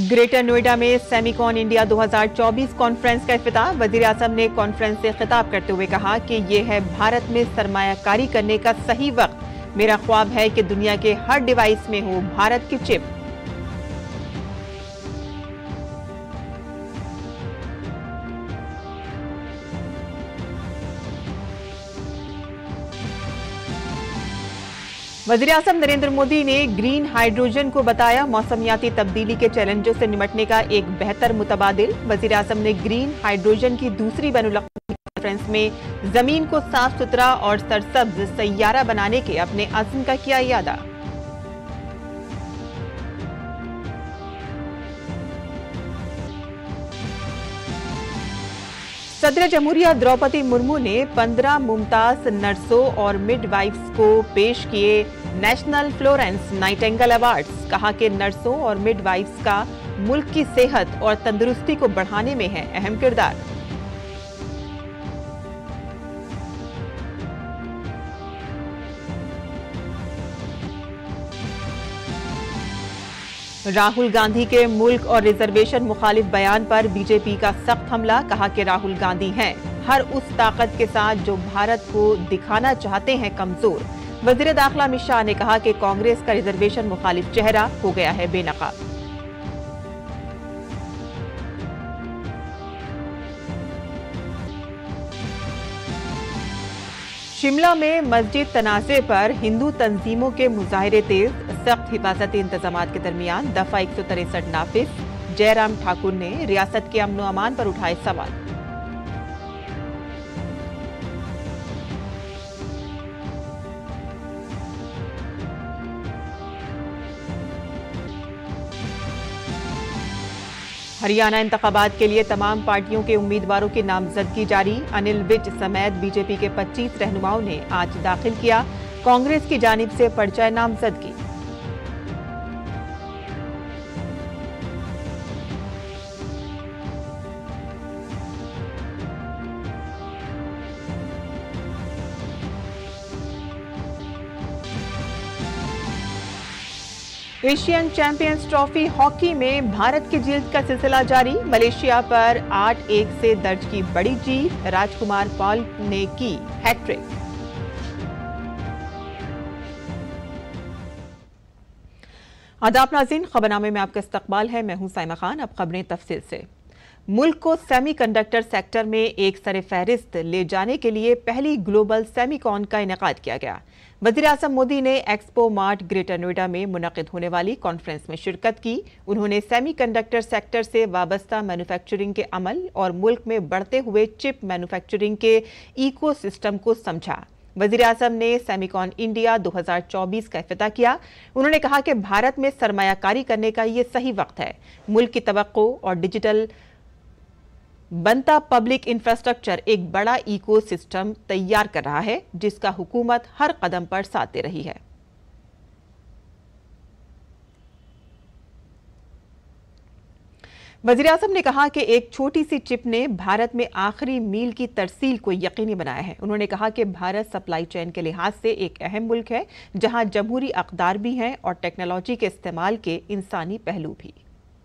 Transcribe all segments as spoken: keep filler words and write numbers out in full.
Greater Noida में Semicon India दो हज़ार चौबीस कॉन्फ्रेंस का इफ्तिताह। वजीर आजम ने कॉन्फ्रेंस से खिताब करते हुए कहा कि ये है भारत में सरमायाकारी करने का सही वक्त। मेरा ख्वाब है कि दुनिया के हर डिवाइस में हो भारत की चिप। वज़ीर-ए-आज़म नरेंद्र मोदी ने ग्रीन हाइड्रोजन को बताया मौसमियाती तब्दीली के चैलेंजों से निपटने का एक बेहतर मुतबादिल। वज़ीर-ए-आज़म ने ग्रीन हाइड्रोजन की दूसरी बैनुल-अक़वामी कॉन्फ्रेंस में जमीन को साफ सुथरा और सरसब्ज सैयारा बनाने के अपने अज़्म का किया इयादा। सदर जमहूरिया द्रौपदी मुर्मू ने पंद्रह मुमताज नर्सों और मिडवाइफ्स को पेश किए नेशनल फ्लोरेंस नाइटिंगेल अवार्ड्स। कहा कि नर्सों और मिडवाइफ्स का मुल्क की सेहत और तंदुरुस्ती को बढ़ाने में है अहम किरदार। राहुल गांधी के मुल्क और रिजर्वेशन मुखालिफ बयान पर बीजेपी का सख्त हमला। कहा कि राहुल गांधी हैं हर उस ताकत के साथ जो भारत को दिखाना चाहते हैं कमजोर। वजीर दाखिला अमित शाह ने कहा कि कांग्रेस का रिजर्वेशन मुखालिफ चेहरा हो गया है बेनकाब। शिमला में मस्जिद तनाज़े पर हिंदू तंजीमों के मुजाहिरे तेज। सख्त हिफाजती इंतजामात के दरमियान दफा एक सौ तिरसठ नाफिज। जयराम ठाकुर ने रियासत के अमन व अमान पर उठाए सवाल। हरियाणा इंतखाबात के लिए तमाम पार्टियों के उम्मीदवारों की नामजदगी जारी। अनिल विज समेत बीजेपी के पच्चीस रहनुमाओं ने आज दाखिल किया कांग्रेस की जानिब से पर्चा नामजदगी। एशियन चैंपियंस ट्रॉफी हॉकी में भारत की जीत का सिलसिला जारी। मलेशिया पर आठ एक से दर्ज की बड़ी जीत। राजकुमार पॉल ने की हैट्रिक। आदाब नाज़रीन, खबरनामे में आपका इस्तकबाल है। मैं हूं साइमा खान। अब खबरें तफसील से। मुल्क को सेमीकंडक्टर सेक्टर में एक सरे फहरिस्त ले जाने के लिए पहली ग्लोबल सेमीकॉन का इनेकाद किया गया। वज़ीर-ए-आज़म मोदी ने एक्सपो मार्ट ग्रेटर नोएडा में मुनक़िद होने वाली कॉन्फ्रेंस में शिरकत की। उन्होंने सेमीकंडक्टर सेक्टर से वाबस्ता मैन्युफैक्चरिंग के अमल और मुल्क में बढ़ते हुए चिप मैन्युफैक्चरिंग के इकोसिस्टम को समझा। वज़ीर-ए-आज़म ने सेमिकॉन इंडिया दो हज़ार चौबीस का इफ्तिताह किया। उन्होंने कहा कि भारत में सरमायाकारी करने का ये सही वक्त है। मुल्क की तवक्को और डिजिटल बनता पब्लिक इंफ्रास्ट्रक्चर एक बड़ा इकोसिस्टम तैयार कर रहा है जिसका हुकूमत हर कदम पर साथ दे रही है। वज़ीर-ए-आज़म ने कहा कि एक छोटी सी चिप ने भारत में आखिरी मील की तरसील को यकीनी बनाया है। उन्होंने कहा कि भारत सप्लाई चेन के लिहाज से एक अहम मुल्क है जहां जमहूरी अक़दार भी हैं और टेक्नोलॉजी के इस्तेमाल के इंसानी पहलू भी।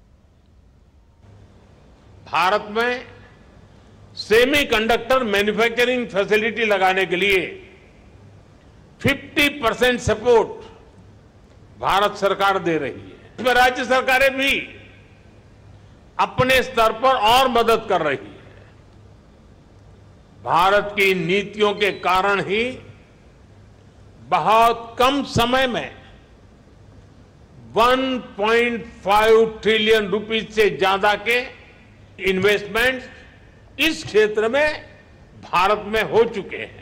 भारत में सेमीकंडक्टर मैन्युफैक्चरिंग फैसिलिटी लगाने के लिए पचास परसेंट सपोर्ट भारत सरकार दे रही है। इसमें राज्य सरकारें भी अपने स्तर पर और मदद कर रही है। भारत की नीतियों के कारण ही बहुत कम समय में एक पॉइंट पाँच ट्रिलियन रुपीस से ज्यादा के इन्वेस्टमेंट इस क्षेत्र में भारत में हो चुके हैं।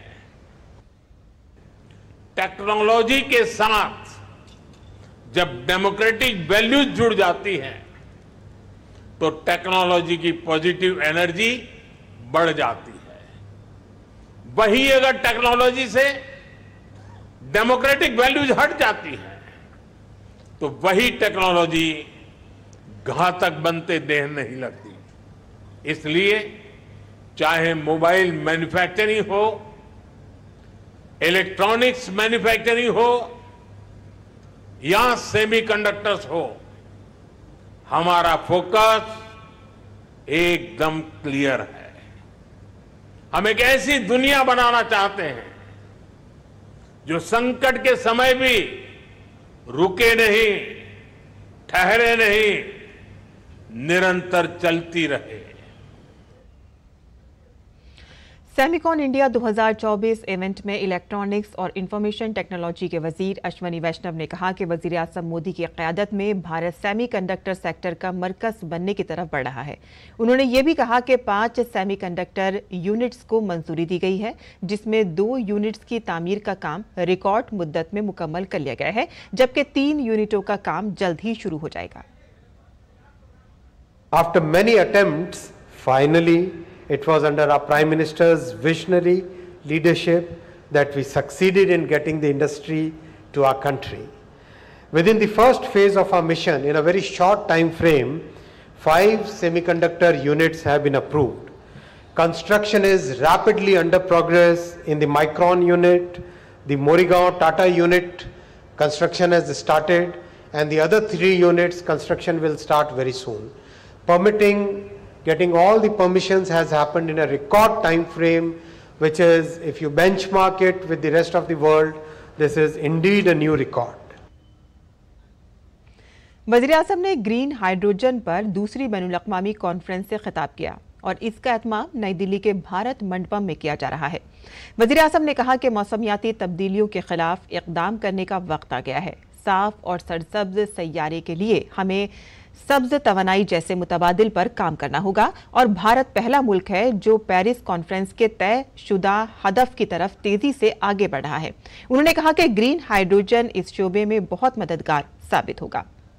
टेक्नोलॉजी के साथ जब डेमोक्रेटिक वैल्यूज जुड़ जाती हैं तो टेक्नोलॉजी की पॉजिटिव एनर्जी बढ़ जाती है। वही अगर टेक्नोलॉजी से डेमोक्रेटिक वैल्यूज हट जाती हैं तो वही टेक्नोलॉजी घातक बनते देर नहीं लगती। इसलिए चाहे मोबाइल मैन्युफैक्चरिंग हो, इलेक्ट्रॉनिक्स मैन्युफैक्चरिंग हो या सेमीकंडक्टर्स हो, हमारा फोकस एकदम क्लियर है। हम एक ऐसी दुनिया बनाना चाहते हैं जो संकट के समय भी रुके नहीं, ठहरे नहीं, निरंतर चलती रहे। सेमिकॉन इंडिया दो हज़ार चौबीस इवेंट में इलेक्ट्रॉनिक्स और इंफॉर्मेशन टेक्नोलॉजी के वजीर अश्वनी वैष्णव ने कहा कि वजीर आजम मोदी की क़यादत में भारत सेमीकंडक्टर सेक्टर का मरकज बनने की तरफ बढ़ रहा है। उन्होंने ये भी कहा कि पांच सेमीकंडक्टर यूनिट्स को मंजूरी दी गई है, जिसमें दो यूनिट्स की तामीर का काम रिकॉर्ड मुद्दत में मुकम्मल कर लिया गया है, जबकि तीन यूनिटों का काम जल्द ही शुरू हो जाएगा। After many attempts, finally it was under our Prime Minister's visionary leadership that we succeeded in getting the industry to our country. Within the first phase of our mission, in a very short time frame, five semiconductor units have been approved. Construction is rapidly under progress in the Micron unit, the Morigaon Tata unit, construction has started, and the other three units, construction will start very soon. Permitting, getting all the permissions has happened in a record time frame, which is, if you benchmark it with the rest of the world, this is indeed a new record. वज़ीर आज़म ने green hydrogen पर दूसरी बैनुल-अक़वामी conference से खिताब किया और इसका एहतमाम नई दिल्ली के भारत मंडपम में किया जा रहा है। वज़ीर आज़म ने कहा कि मौसमियाती तब्दीलियों के खिलाफ इक़दाम करने का वक्त आ गया है। साफ और सरसब्ज सैयारे के लिए हमें सब्ज तवानाई जैसे मुतबादिल पर काम करना होगा और भारत पहला मुल्क है जो पेरिस कॉन्फ्रेंस के तय शुदा हदफ की तरफ तेजी से आगे बढ़ रहा है। उन्होंने कहा कि ग्रीन हाइड्रोजन इस शोबे में बहुत मददगार साबित होगा।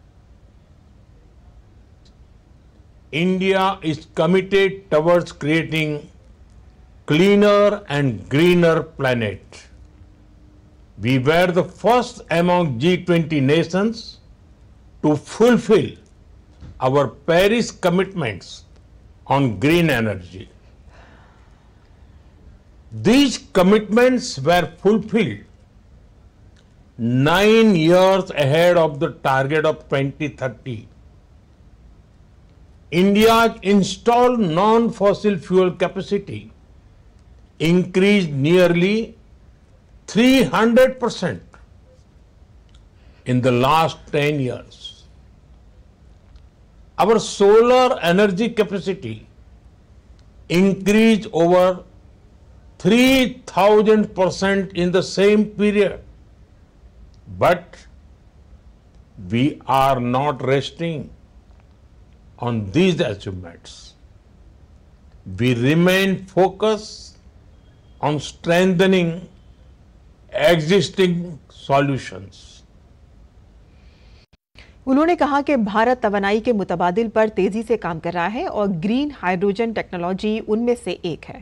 India is committed towards creating cleaner and greener planet. We were the first among G twenty nations to fulfill our Paris commitments on green energy. These commitments were fulfilled nine years ahead of the target of twenty thirty. India's installed non-fossil fuel capacity increased nearly three hundred percent in the last ten years. Our solar energy capacity increased over three thousand percent in the same period. But we are not resting on these achievements. We remain focused on strengthening existing solutions. उन्होंने कहा कि भारत तवानाई के मुतबादिल पर तेजी से काम कर रहा है और ग्रीन हाइड्रोजन टेक्नोलॉजी उनमें से एक है।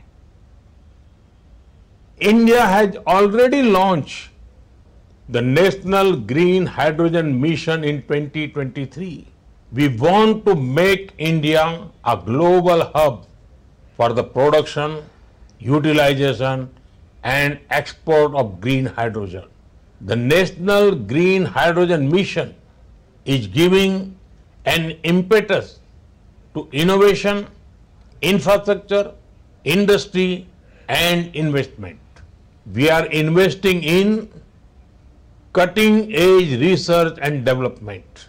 India has already launched the National Green Hydrogen Mission in twenty twenty-three. We want to make India a global hub for the production, utilization, and export of green hydrogen. The National Green Hydrogen Mission is giving an impetus to innovation, infrastructure, industry, and investment. We are investing in cutting-edge research and development.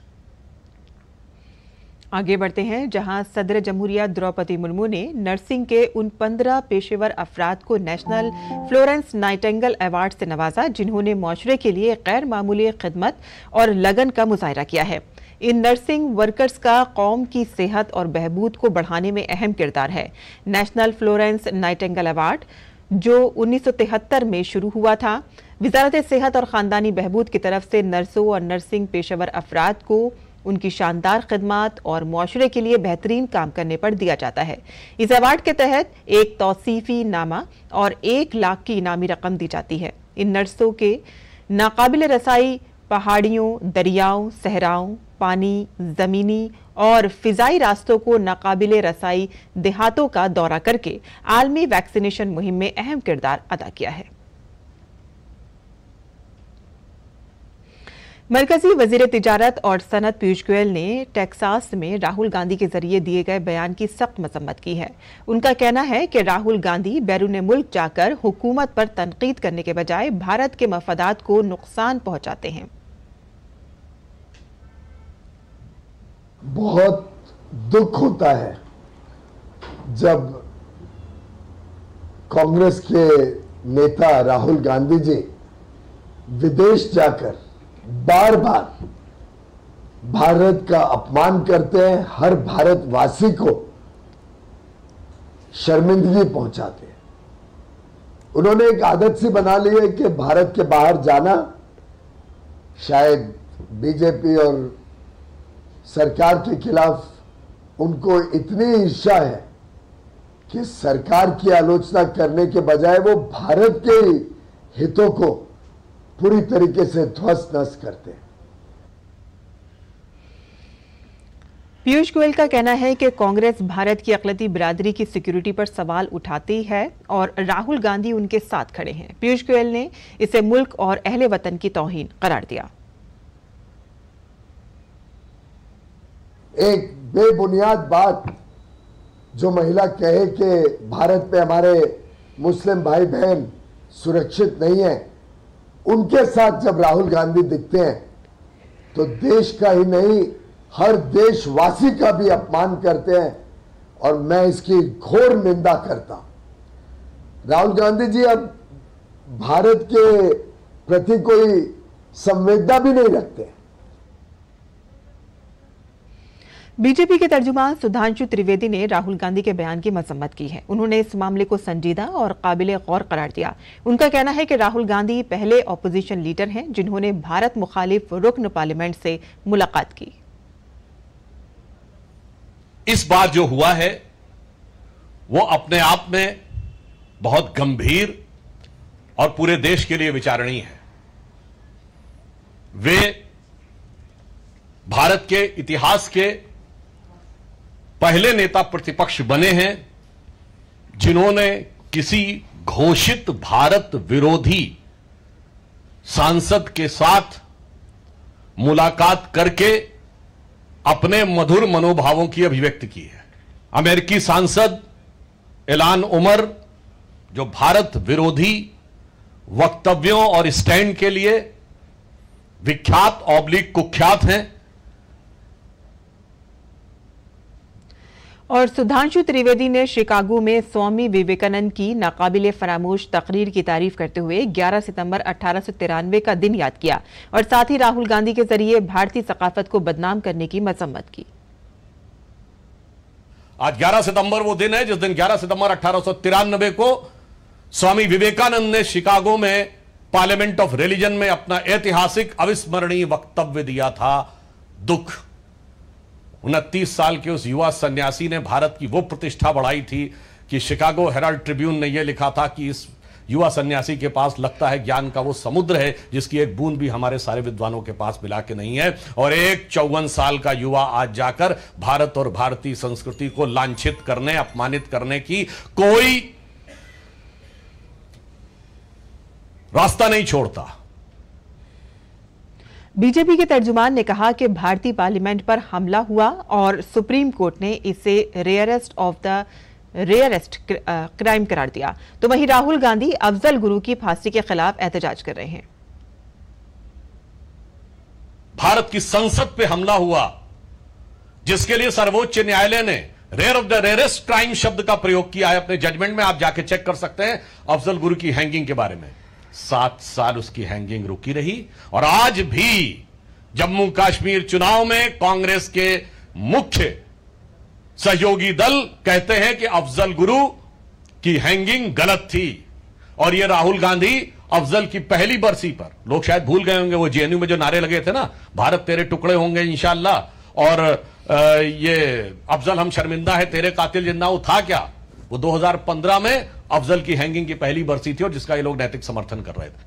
आगे बढ़ते हैं, जहां सदर जमहूरिया द्रौपदी मुर्मू ने nursing के उन पंद्रह पेशेवर अफराद को नेशनल फ्लोरेंस नाइटिंगेल अवार्ड से नवाजा जिन्होंने माशरे के लिए गैर मामूली खिदमत और लगन का मुजाहरा किया है। इन नर्सिंग वर्कर्स का कौम की सेहत और बहबूद को बढ़ाने में अहम किरदार है। नेशनल फ्लोरेंस नाइटिंगेल अवार्ड जो उन्नीस सौ तिहत्तर में शुरू हुआ था, वजारत सेहत और ख़ानदानी बहबूद की तरफ से नर्सों और नर्सिंग पेशेवर अफराद को उनकी शानदार खिदमत और मुआशरे के लिए बेहतरीन काम करने पर दिया जाता है। इस अवार्ड के तहत एक तौसीफी नामा और एक लाख की इनामी रकम दी जाती है। इन नर्सों के नाकाबिल रसाई पहाड़ियों, दरियाओं, सहराओं, पानी, ज़मीनी और फिजाई रास्तों को नाकाबिल रसाई देहातों का दौरा करके आलमी वैक्सीनेशन मुहिम में अहम किरदार अदा किया है। मरकजी वजीर तिजारत और सनत पीयूष गोयल ने टेक्सास में राहुल गांधी के जरिए दिए गए बयान की सख्त मजम्मत की है। उनका कहना है कि राहुल गांधी बैरून मुल्क जाकर हुकूमत पर तनकीद करने के बजाय भारत के मफादात को नुकसान पहुंचाते हैं। बहुत दुख होता है जब कांग्रेस के नेता राहुल गांधी जी विदेश जाकर बार बार भारत का अपमान करते हैं, हर भारतवासी को शर्मिंदगी पहुंचाते हैं। उन्होंने एक आदत सी बना ली है कि भारत के बाहर जाना शायद बीजेपी और सरकार के खिलाफ उनको इतनी ईर्ष्या है कि सरकार की आलोचना करने के बजाय वो भारत के हितों को पूरी तरीके से ध्वस्त नष्ट करते हैं। पीयूष गोयल का कहना है कि कांग्रेस भारत की अक़लियती बिरादरी की सिक्योरिटी पर सवाल उठाती है और राहुल गांधी उनके साथ खड़े हैं। पीयूष गोयल ने इसे मुल्क और अहले वतन की तौहीन करार दिया। एक बेबुनियाद बात जो महिला कहे कि भारत में हमारे मुस्लिम भाई बहन सुरक्षित नहीं है, उनके साथ जब राहुल गांधी दिखते हैं तो देश का ही नहीं हर देशवासी का भी अपमान करते हैं और मैं इसकी घोर निंदा करता हूं। राहुल गांधी जी अब भारत के प्रति कोई संवेदना भी नहीं रखते। बीजेपी के तर्जुमान सुधांशु त्रिवेदी ने राहुल गांधी के बयान की मजम्मत की है। उन्होंने इस मामले को संजीदा और काबिल गौर करार दिया। उनका कहना है कि राहुल गांधी पहले ऑपोजिशन लीडर हैं जिन्होंने भारत मुखालिफ रुकन पार्लियामेंट से मुलाकात की। इस बार जो हुआ है वो अपने आप में बहुत गंभीर और पूरे देश के लिए विचारणीय है। वे भारत के इतिहास के पहले नेता प्रतिपक्ष बने हैं जिन्होंने किसी घोषित भारत विरोधी सांसद के साथ मुलाकात करके अपने मधुर मनोभावों की अभिव्यक्ति की है। अमेरिकी सांसद इलान उमर जो भारत विरोधी वक्तव्यों और स्टैंड के लिए विख्यात ऑब्लिक कुख्यात हैं, और सुधांशु त्रिवेदी ने शिकागो में स्वामी विवेकानंद की नाकाबिले फरामोश तकरीर की तारीफ करते हुए ग्यारह सितंबर अठारह सौ तिरानवे का दिन याद किया और साथ ही राहुल गांधी के जरिए भारतीय सकाफत को बदनाम करने की मजम्मत की। आज ग्यारह सितंबर वो दिन है जिस दिन ग्यारह सितंबर अठारह सौ तिरानवे को स्वामी विवेकानंद ने शिकागो में पार्लियामेंट ऑफ रिलीजन में अपना ऐतिहासिक अविस्मरणीय वक्तव्य दिया था। दुख उनतीस साल के उस युवा सन्यासी ने भारत की वो प्रतिष्ठा बढ़ाई थी कि शिकागो हेराल्ड ट्रिब्यून ने यह लिखा था कि इस युवा सन्यासी के पास लगता है ज्ञान का वो समुद्र है जिसकी एक बूंद भी हमारे सारे विद्वानों के पास मिला के नहीं है। और एक चौवन साल का युवा आज जाकर भारत और भारतीय संस्कृति को लांछित करने, अपमानित करने की कोई रास्ता नहीं छोड़ता। बीजेपी के तर्जुमान ने कहा कि भारतीय पार्लियामेंट पर हमला हुआ और सुप्रीम कोर्ट ने इसे rarest of the rarest crime करार दिया। तो वहीं राहुल गांधी अफजल गुरु की फांसी के खिलाफ एहतजाज कर रहे हैं। भारत की संसद पे हमला हुआ जिसके लिए सर्वोच्च न्यायालय ने rare of the rarest crime शब्द का प्रयोग किया है अपने जजमेंट में। आप जाके चेक कर सकते हैं अफजल गुरु की हैंगिंग के बारे में। सात साल उसकी हैंगिंग रुकी रही और आज भी जम्मू कश्मीर चुनाव में कांग्रेस के मुख्य सहयोगी दल कहते हैं कि अफजल गुरु की हैंगिंग गलत थी। और ये राहुल गांधी अफजल की पहली बरसी पर, लोग शायद भूल गए होंगे वो जेएनयू में जो नारे लगे थे ना, भारत तेरे टुकड़े होंगे इंशाअल्लाह, और ये अफजल हम शर्मिंदा है तेरे कातिल जिंदा, वो था क्या? वो दो हज़ार पंद्रह में अफजल की हैंगिंग की पहली बरसी थी और जिसका ये लोग नैतिक समर्थन कर रहे थे।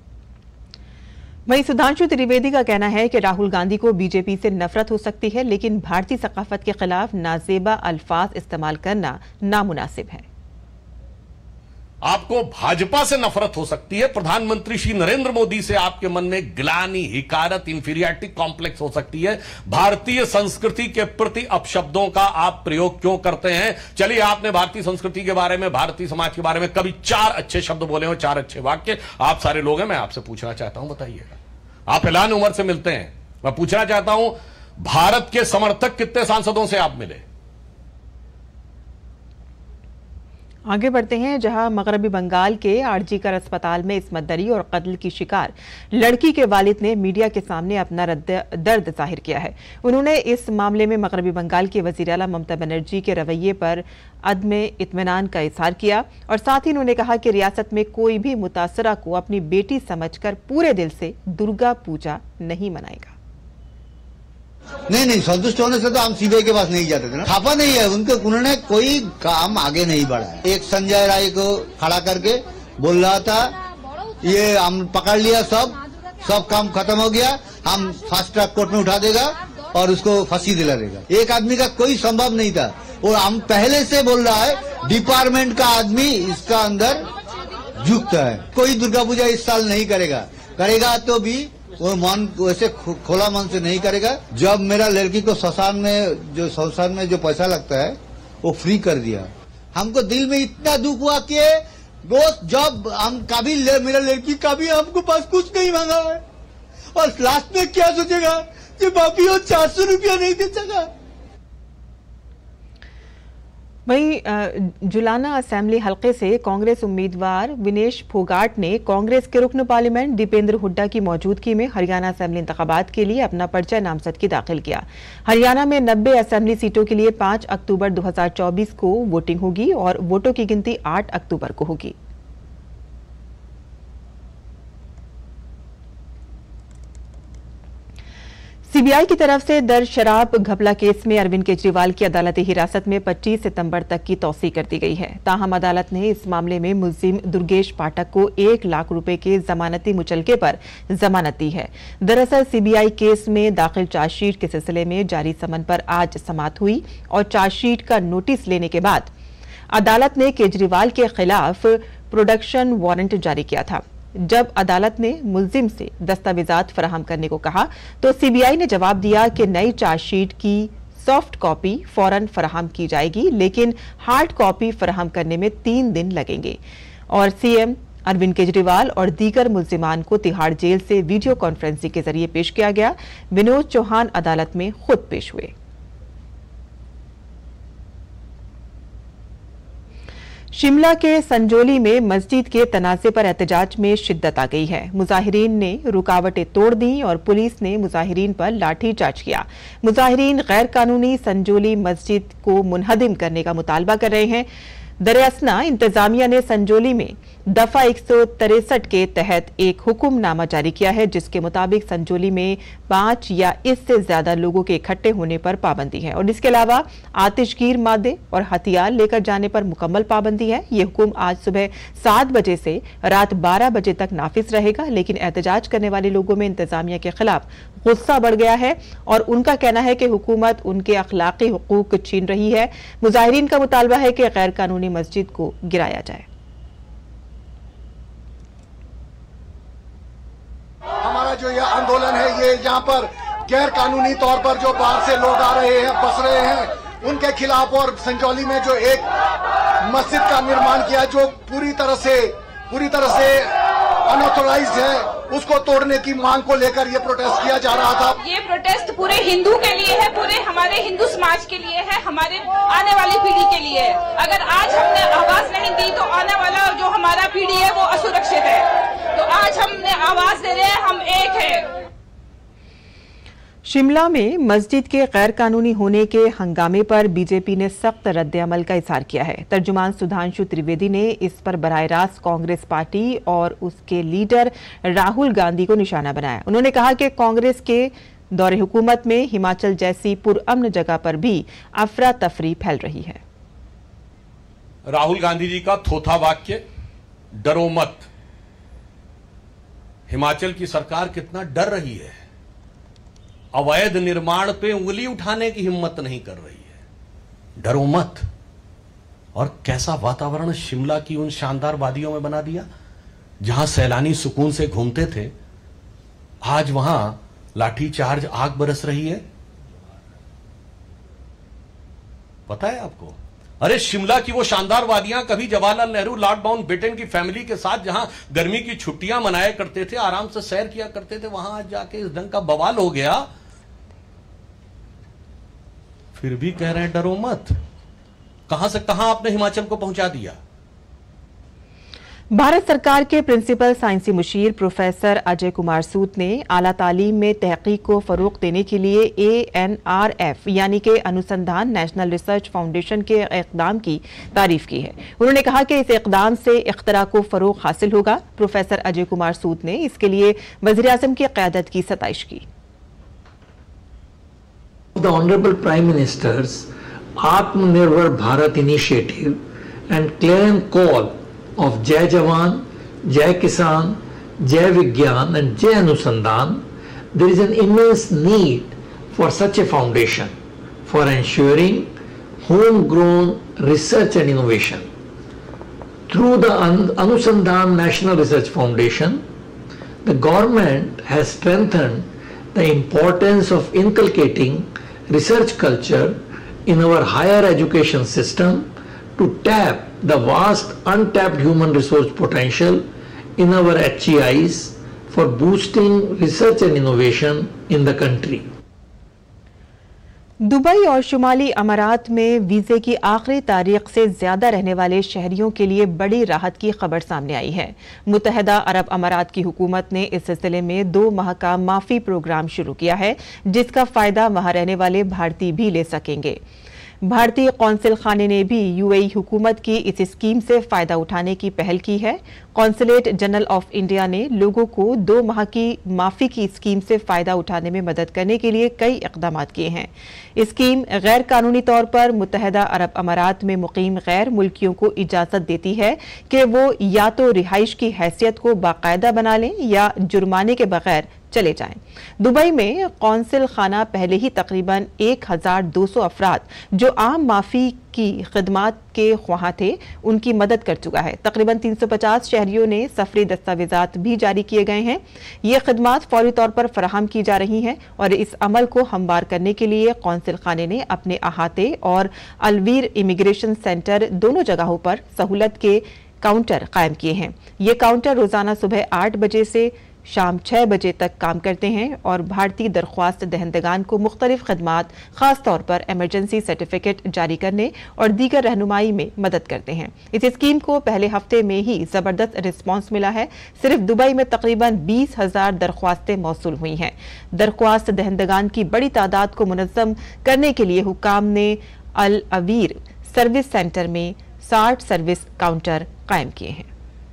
वहीं सुधांशु त्रिवेदी का कहना है कि राहुल गांधी को बीजेपी से नफरत हो सकती है लेकिन भारतीय सकाफत के खिलाफ नाजेबा अल्फाज इस्तेमाल करना नामुनासिब है। आपको भाजपा से नफरत हो सकती है, प्रधानमंत्री श्री नरेंद्र मोदी से आपके मन में ग्लानि, हिकारत, इंफीरियरिटी कॉम्प्लेक्स हो सकती है। भारतीय संस्कृति के प्रति अपशब्दों का आप प्रयोग क्यों करते हैं? चलिए, आपने भारतीय संस्कृति के बारे में, भारतीय समाज के बारे में कभी चार अच्छे शब्द बोले हो, चार अच्छे वाक्य। आप सारे लोग हैं, मैं आपसे पूछना चाहता हूं, बताइएगा। आप ऐलान उमर से मिलते हैं, मैं पूछना चाहता हूं, भारत के समर्थक कितने सांसदों से आप मिले? आगे बढ़ते हैं, जहां मगरबी बंगाल के आरजीकर अस्पताल में इस्मत दरी और कत्ल की शिकार लड़की के वालिद ने मीडिया के सामने अपना दर्द जाहिर किया है। उन्होंने इस मामले में मगरबी बंगाल की वजीर आला ममता बनर्जी के रवैये पर अदम इत्मीनान का इजहार किया और साथ ही उन्होंने कहा कि रियासत में कोई भी मुतासरा को अपनी बेटी समझकर पूरे दिल से दुर्गा पूजा नहीं मनाएगा। नहीं नहीं, संतुष्ट होने से तो हम सीबीआई के पास नहीं जाते थे ना। छापा नहीं है उनके, उन्होंने कोई काम आगे नहीं बढ़ा है। एक संजय राय को खड़ा करके बोल रहा था ये हम पकड़ लिया, सब सब काम खत्म हो गया, हम फास्ट ट्रैक कोर्ट में उठा देगा और उसको फांसी दिला देगा। एक आदमी का कोई संभव नहीं था और हम पहले से बोल रहा है डिपार्टमेंट का आदमी इसका अंदर युक्त है। कोई दुर्गा पूजा इस साल नहीं करेगा, करेगा तो भी वो मन वैसे खोला मन से नहीं करेगा। जब मेरा लड़की को शमशान में जो शमशान में जो पैसा लगता है वो फ्री कर दिया, हमको दिल में इतना दुख हुआ कि दोस्त जब हम कभी मेरा लड़की कभी हमको पास कुछ नहीं मांगा है और लास्ट में क्या सोचेगा कि बापी वो चार सौ रुपया नहीं दे सका। वहीं जुलाना असेंबली हलके से कांग्रेस उम्मीदवार विनेश फोगाट ने कांग्रेस के रुकन पार्लियामेंट दीपेंद्र हुड्डा की मौजूदगी में हरियाणा असेंबली इंतखाबात के लिए अपना पर्चा नामजदगी दाखिल किया। हरियाणा में नब्बे असेंबली सीटों के लिए पांच अक्टूबर दो हजार चौबीस को वोटिंग होगी और वोटों की गिनती आठ अक्टूबर को होगी। सीबीआई की तरफ से दर्ज शराब घपला केस में अरविंद केजरीवाल की अदालती हिरासत में पच्चीस सितंबर तक की तौसीह कर दी गई है। ताहम अदालत ने इस मामले में मुलजिम दुर्गेश पाठक को एक लाख रुपए के जमानती मुचलके पर जमानत दी है। दरअसल सीबीआई केस में दाखिल चार्जशीट के सिलसिले में जारी समन पर आज समाअत हुई और चार्जशीट का नोटिस लेने के बाद अदालत ने केजरीवाल के खिलाफ प्रोडक्शन वारंट जारी किया था। जब अदालत ने मुलजिम से दस्तावेजात फराहम करने को कहा तो सीबीआई ने जवाब दिया कि नई चार्जशीट की सॉफ्ट कॉपी फौरन फराहम की जाएगी, लेकिन हार्ड कॉपी फराहम करने में तीन दिन लगेंगे। और सीएम अरविंद केजरीवाल और दीगर मुलजिमान को तिहाड़ जेल से वीडियो कॉन्फ्रेंसिंग के जरिए पेश किया गया। विनोद चौहान अदालत में खुद पेश हुए। शिमला के संजोली में मस्जिद के तनाजे पर एहतजाज में शिद्दत आ गई है। मुजाहिरीन ने रुकावटें तोड़ दी और पुलिस ने मुजाहिरीन पर लाठीचार्ज किया। मुजाहिरीन गैर कानूनी संजोली मस्जिद को मुनहदिम करने का मुतालबा कर रहे हैं। दरअसल इंतजामिया ने संजोली में दफा एक सौ तिरसठ के तहत एक हुक्मनामा जारी किया है, जिसके मुताबिक संजोली में पांच या इससे ज्यादा लोगों के इकट्ठे होने पर पाबंदी है और इसके अलावा आतिशगीर मादे और हथियार लेकर जाने पर मुकम्मल पाबंदी है। ये हुक्म आज सुबह सात बजे से रात बारह बजे तक नाफिज रहेगा, लेकिन एहतजाज करने वाले लोगों में इंतजामिया के खिलाफ गुस्सा बढ़ गया है और उनका कहना है कि हुकूमत उनके अखलाकी हुकूक छीन रही है। मुजाहिरीन का मुतालबा है कि गैर कानूनी मस्जिद को गिराया जाए। हमारा जो ये आंदोलन है, ये यहाँ पर गैर कानूनी तौर पर जो बाहर से लोग आ रहे हैं, बस रहे हैं, उनके खिलाफ, और संजौली में जो एक मस्जिद का निर्माण किया जो पूरी तरह से पूरी तरह से अनऑथोराइज्ड है, उसको तोड़ने की मांग को लेकर ये प्रोटेस्ट किया जा रहा था। ये प्रोटेस्ट पूरे हिंदू के लिए है, पूरे हमारे हिंदू समाज के लिए है, हमारे आने वाली पीढ़ी के लिए है। अगर आज हमने आवाज नहीं दी तो आने वाला जो हमारा पीढ़ी है वो असुरक्षित है। तो आज हमने आवाज दे रहे हैं, हम एक है। शिमला में मस्जिद के गैर कानूनी होने के हंगामे पर बीजेपी ने सख्त रद्द-ए-अमल का इजहार किया है। तर्जुमान सुधांशु त्रिवेदी ने इस पर बराह रास्त कांग्रेस पार्टी और उसके लीडर राहुल गांधी को निशाना बनाया। उन्होंने कहा कि कांग्रेस के दौरे हुकूमत में हिमाचल जैसी पुरअमन जगह पर भी अफरा तफरी फैल रही है। राहुल गांधी जी का थोथा वाक्य, डरो मत। हिमाचल की सरकार कितना डर रही है, अवैध निर्माण पे उंगली उठाने की हिम्मत नहीं कर रही है। डरो मत, और कैसा वातावरण शिमला की उन शानदार वादियों में बना दिया जहां सैलानी सुकून से घूमते थे। आज वहां लाठीचार्ज, आग बरस रही है। पता है आपको? अरे शिमला की वो शानदार वादियां कभी जवाहरलाल नेहरू, लॉर्ड माउंटबेटन की फैमिली के साथ जहां गर्मी की छुट्टियां मनाया करते थे, आराम से सैर किया करते थे, वहां आज जाके इस ढंग का बवाल हो गया। फिर भी कह रहे हैं डरो मत। कहां से कहां आपने हिमाचल को पहुंचा दिया। भारत सरकार के प्रिंसिपल साइंसी मुशीर प्रोफेसर अजय कुमार सूद ने आला तालीम में तहकीक को फरोग देने के लिए ए एन आर एफ यानी कि अनुसंधान नेशनल रिसर्च फाउंडेशन के इक़दाम की तारीफ की है। उन्होंने कहा कि इस इक़दाम से इख्तरा को फरोग हासिल होगा। प्रोफेसर अजय कुमार सूद ने इसके लिए वज़ीर-ए-आज़म की क़यादत की सताइश की। The Honorable Prime Minister's Atmanirbhar Bharat initiative and clarion call of Jai Jawan, Jai Kisan, Jai Vigyan and Jai Anusandhan, there is an immense need for such a foundation for ensuring homegrown research and innovation. Through the Anusandhan National Research Foundation, the government has strengthened the importance of inculcating research culture in our higher education system to tap the vast untapped human resource potential in our H E Is for boosting research and innovation in the country. Dubai और शुमाली अमारात में वीजे की आखिरी तारीख से ज्यादा रहने वाले शहरियों के लिए बड़ी राहत की खबर सामने आई है। मुत्तहदा अरब अमारात की हुकूमत ने इस सिलसिले में दो माह का माफी प्रोग्राम शुरू किया है, जिसका फायदा वहां रहने वाले भारतीय भी ले सकेंगे। भारतीय कौंसिल खाने ने भी यूएई हुकूमत की इस स्कीम से फायदा उठाने की पहल की है। कौंसलेट जनरल ऑफ इंडिया ने लोगों को दो माह की माफी की स्कीम से फायदा उठाने में मदद करने के लिए कई इकदाम किए हैं। स्कीम गैर कानूनी तौर पर मुत्तहदा अरब अमारात में मुकीम गैर मुल्कियों को इजाजत देती है कि वो या तो रिहाइश की हैसियत को बाकायदा बना लें या जुर्माने के बगैर चले जाएं। दुबई में कौंसिल खाना पहले ही तकरीबन एक हजार दो सौ अफराद जो आम माफी की खिदमात के ख्वाह थे उनकी मदद कर चुका है। तकरीबन तीन सौ पचास शहरियों ने सफरी दस्तावेजात भी जारी किए गए हैं। ये खिदमात फौरी तौर पर फराहम की जा रही हैं और इस अमल को हमवार करने के लिए कौंसिल खाने ने अपने अहाते और अलवीर इमिग्रेशन सेंटर दोनों जगहों पर सहूलत के काउंटर कायम किए हैं। ये काउंटर रोजाना सुबह आठ बजे से शाम छह बजे तक काम करते हैं और भारतीय दरख्वास्त दहंदगान को मुख्तलिफ खदमात, खास तौर पर इमरजेंसी सर्टिफिकेट जारी करने और दीगर रहनुमाई में मदद करते हैं। इस स्कीम को पहले हफ्ते में ही जबरदस्त रिस्पांस मिला है। सिर्फ दुबई में तकरीबन बीस हजार दरख्वास्तें मौसूल हुई हैं। दरख्वास्त दहंदगान की बड़ी तादाद को मुनज़्ज़म करने के लिए हुकाम ने अल अवीर सर्विस सेंटर में साठ सर्विस काउंटर कायम किए हैं।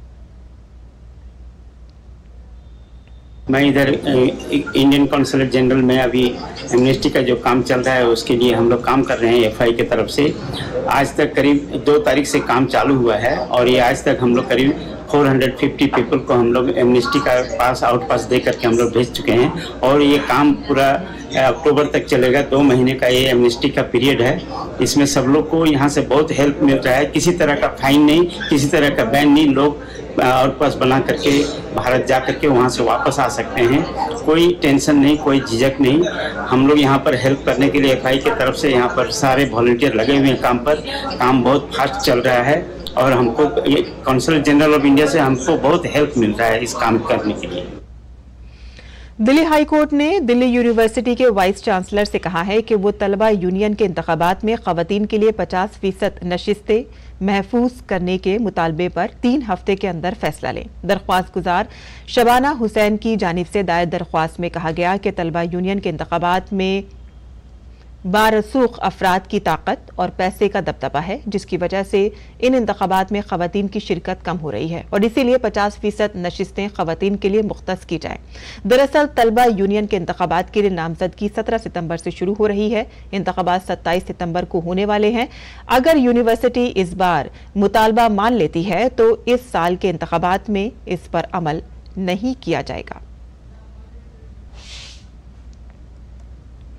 मैं इधर इंडियन कौंसलेट जनरल में अभी एमनेस्टी का जो काम चल रहा है उसके लिए हम लोग काम कर रहे हैं एफआई की तरफ से। आज तक करीब दो तारीख से काम चालू हुआ है और ये आज तक हम लोग करीब चार सौ पचास पीपल को हम लोग एमनेस्टी का पास आउट पास दे करके हम लोग भेज चुके हैं और ये काम पूरा अक्टूबर तक चलेगा। दो महीने का ये एमनेस्टी का पीरियड है। इसमें सब लोग को यहाँ से बहुत हेल्प मिल रहा है। किसी तरह का फाइन नहीं, किसी तरह का बैन नहीं। लोग आउट पास बना करके भारत जा करके वहाँ से वापस आ सकते हैं। कोई टेंशन नहीं, कोई झिझक नहीं। हम लोग यहाँ पर हेल्प करने के लिए एफआई की तरफ से यहाँ पर सारे वॉलंटियर लगे हुए हैं काम पर। काम बहुत फास्ट चल रहा है और हमको कौंसिल जनरल ऑफ इंडिया से हमको बहुत हेल्प मिल रहा है इस काम करने के लिए। दिल्ली हाई कोर्ट ने दिल्ली यूनिवर्सिटी के वाइस चांसलर से कहा है कि वो तलबा यूनियन के इंतखाबात में खवातीन के लिए पचास फीसद नशिस्तें महफूज करने के मुतालबे पर तीन हफ्ते के अंदर फैसला लें। दरख्वास्त गुजार शबाना हुसैन की जानिब से दायर दरख्वास्त में कहा गया कि तलबा यूनियन के इंतखाबात में बारसूख अफराद की ताकत और पैसे का दबदबा है, जिसकी वजह से इन इंतखाबात में खवातीन की शिरकत कम हो रही है और इसीलिए पचास फीसद नशिस्तें खवातीन के लिए मुख्तस की जाएं। दरअसल तलबा यूनियन के इंतखाबात के लिए नामजदगी सत्रह सितंबर से शुरू हो रही है। इंतखाबात सत्ताईस सितंबर को होने वाले हैं। अगर यूनिवर्सिटी इस बार मुतालबा मान लेती है तो इस साल के इंतखाबात में इस पर अमल नहीं किया जाएगा।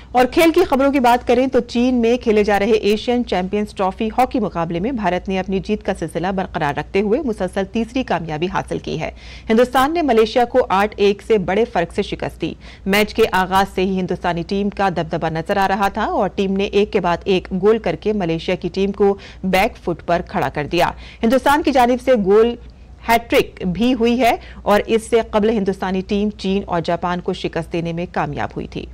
और खेल की खबरों की बात करें तो चीन में खेले जा रहे एशियन चैंपियंस ट्रॉफी हॉकी मुकाबले में भारत ने अपनी जीत का सिलसिला बरकरार रखते हुए मुसलसल तीसरी कामयाबी हासिल की है। हिंदुस्तान ने मलेशिया को आठ एक से बड़े फर्क से शिकस्त दी। मैच के आगाज से ही हिंदुस्तानी टीम का दबदबा नजर आ रहा था और टीम ने एक के बाद एक गोल करके मलेशिया की टीम को बैक फुट पर खड़ा कर दिया। हिंदुस्तान की जानिब से गोल हैट्रिक भी हुई है और इससे कबल हिंदुस्तानी टीम चीन और जापान को शिकस्त देने में कामयाब हुई थी।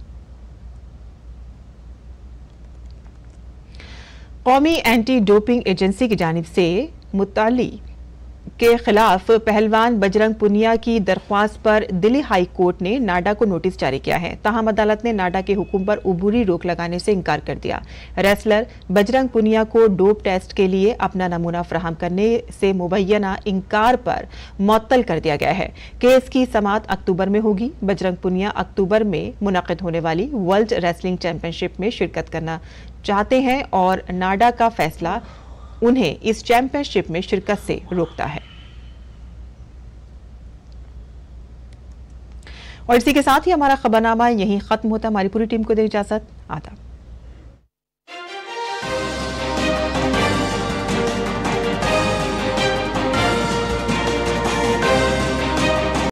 कौमी एंटी डोपिंग एजेंसी की जानिब से मुत्तली के खिलाफ पहलवान बजरंग पुनिया की दरख्वास्त पर दिल्ली हाई कोर्ट ने नाडा को नोटिस जारी किया है। ताहम अदालत ने नाडा के हुक्म पर उबूरी रोक लगाने से इनकार कर दिया। रेसलर बजरंग पुनिया को डोप टेस्ट के लिए अपना नमूना फराहम करने से मुबैना इनकार पर मुअत्तल कर दिया गया है। केस की समाअत अक्टूबर में होगी। बजरंग पुनिया अक्टूबर में मुनक़िद होने वाली वर्ल्ड रेसलिंग चैंपियनशिप में शिरकत करना चाहते हैं और नाडा का फैसला उन्हें इस चैंपियनशिप में शिरकत से रोकता है। और इसी के साथ ही हमारा खबरनामा यहीं खत्म होता है। हमारी पूरी टीम को दे इजाजत। आदाब।